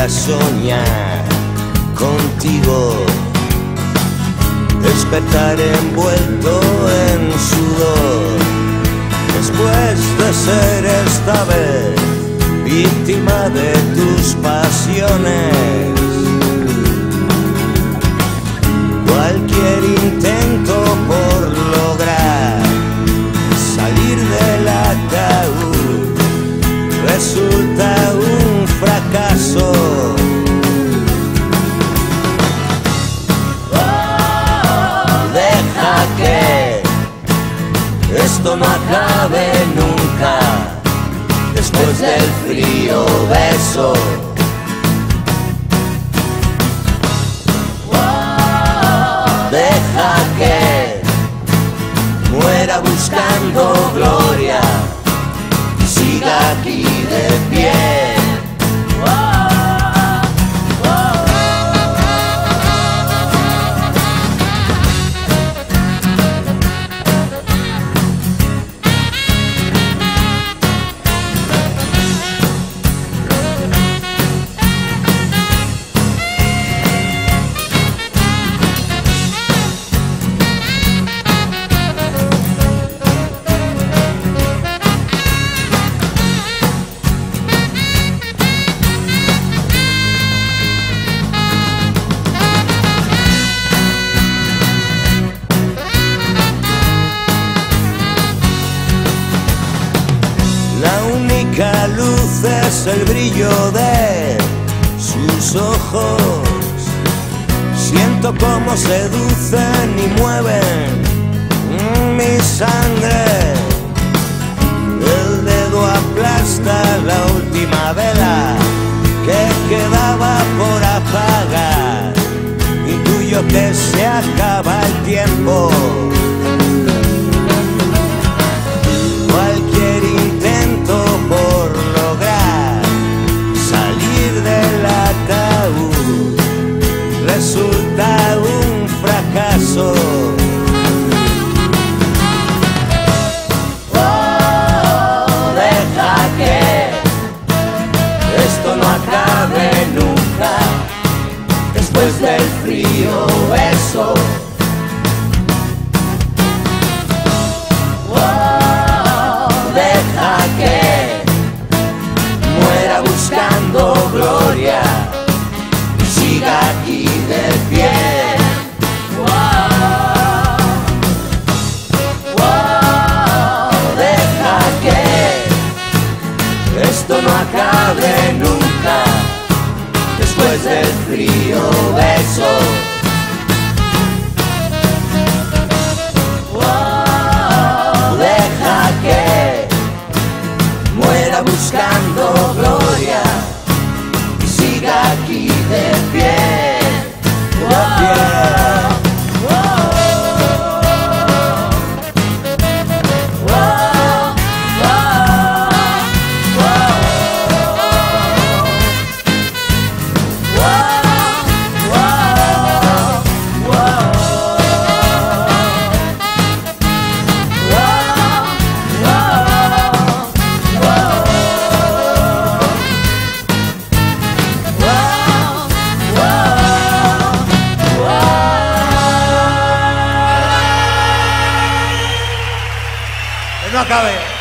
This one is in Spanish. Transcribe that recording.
a soñar contigo, despertar envuelto en sudor, después de ser esta vez víctima de tus pasiones. Cualquier intento por lograr salir del ataúd resulta un fracaso. Deja que esto no acabe nunca, después del frío beso. Deja que muera buscando gloria y siga aquí de pie. La única luz es el brillo de sus ojos. Siento cómo seducen y mueven mi sangre. El dedo aplasta la última vela que quedaba por apagar. Intuyo que se acaba el tiempo. Cualquier intento por lograr salir del ataúd resulta un fracaso. Deja que esto no acabe nunca, después del frío beso. Deja que muera buscando gloria y siga aquí de pie. Deja que esto no acabe nunca, después del frío beso. Buscando gloria y siga aquí de pie, de pie. No acabe.